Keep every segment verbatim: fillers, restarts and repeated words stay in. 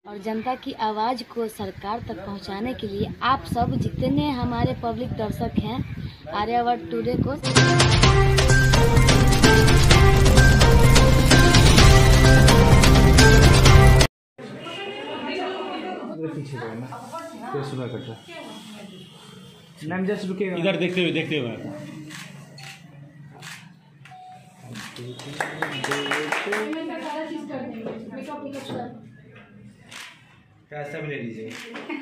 और जनता की आवाज़ को सरकार तक पहुंचाने के लिए आप सब जितने हमारे पब्लिक दर्शक हैं आर्यावर्त टुडे को मैम जस्ट रुकिएगा, इधर देखते हुए देखते हुए रास्ता भी ले लीजिए।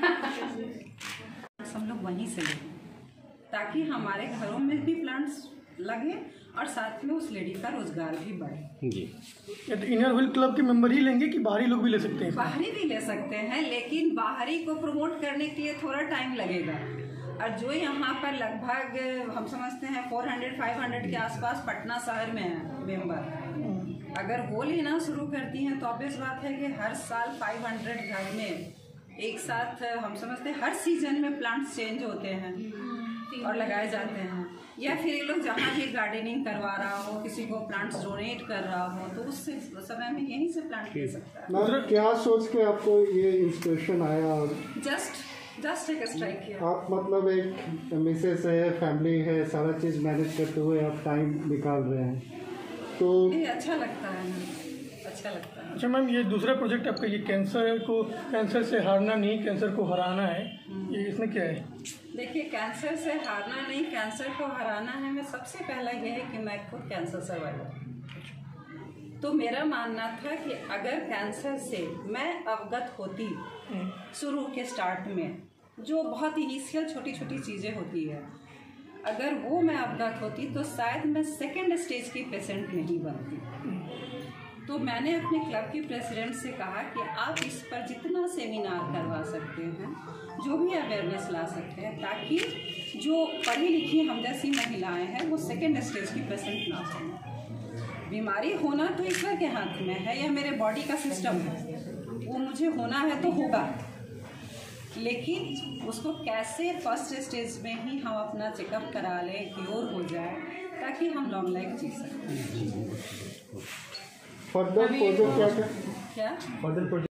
हम लोग वहीं से लें ताकि हमारे घरों में भी प्लांट्स लगे और साथ में उस लेडी का रोजगार भी बढ़े। जी। तो इनर व्हील क्लब के मेंबर ही लेंगे कि बाहरी लोग भी ले सकते हैं? बाहरी भी ले सकते हैं, लेकिन बाहरी को प्रमोट करने के लिए थोड़ा टाइम लगेगा। और जो यहाँ पर लगभग हम समझते हैं चार सौ पाँच सौ के आसपास पटना शहर में है मेंबर, अगर वो लेना शुरू करती हैं तो ऑब्वियस बात है कि हर साल पाँच सौ घर में एक साथ हम समझते हैं हर सीजन में प्लांट्स चेंज होते हैं और लगाए जाते हैं। या फिर ये लोग जहाँ भी गार्डनिंग करवा रहा हो, किसी को प्लांट्स डोनेट कर रहा हो, तो उस समय में यहीं से प्लांट ले सकता है। मैम क्या सोच के आपको ये इंस्पिरेशन आया? जस्ट जस्ट एक स्ट्राइक किया। आप मतलब एक मिसेस है, फैमिली है, सारा चीज़ मैनेज करते हुए आप टाइम निकाल रहे हैं, तो ये अच्छा लगता है, अच्छा लगता है। अच्छा मैम, ये दूसरा प्रोजेक्ट आपका, ये कैंसर को कैंसर से हारना नहीं, कैंसर को हराना है, ये इसमें क्या है? देखिए, कैंसर से हारना नहीं, कैंसर को हराना है। मैं सबसे पहला ये है कि मैं खुद कैंसर सर्वाइवर, तो मेरा मानना था कि अगर कैंसर से मैं अवगत होती शुरू के स्टार्ट में, जो बहुत इनिशियल छोटी छोटी चीज़ें होती है, अगर वो मैं अवगत होती तो शायद मैं सेकेंड स्टेज की पेशेंट नहीं बनती। तो मैंने अपने क्लब के प्रेसिडेंट से कहा कि आप इस पर जितना सेमिनार करवा सकते हैं, जो भी अवेयरनेस ला सकते हैं, ताकि जो पढ़ी लिखी हम जैसी महिलाएं हैं वो सेकेंड स्टेज की पेशेंट ना हों। बीमारी होना तो ईश्वर के हाथ में है, या मेरे बॉडी का सिस्टम है, वो मुझे होना है तो होगा, लेकिन उसको कैसे फर्स्ट स्टेज में ही हम अपना चेकअप करा लें, क्योर हो जाए, ताकि हम लॉन्ग लाइफ जी सकें। फर्दर प्रोजेक्ट क्या क्या क्या फर्दर